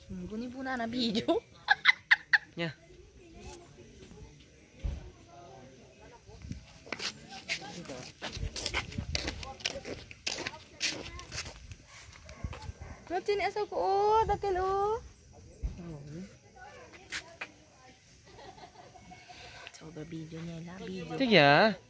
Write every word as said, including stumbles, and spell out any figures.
Kunin po na na video. Ya. Natin asa ko oh, dakil oh. So, video niya la video. Tiga.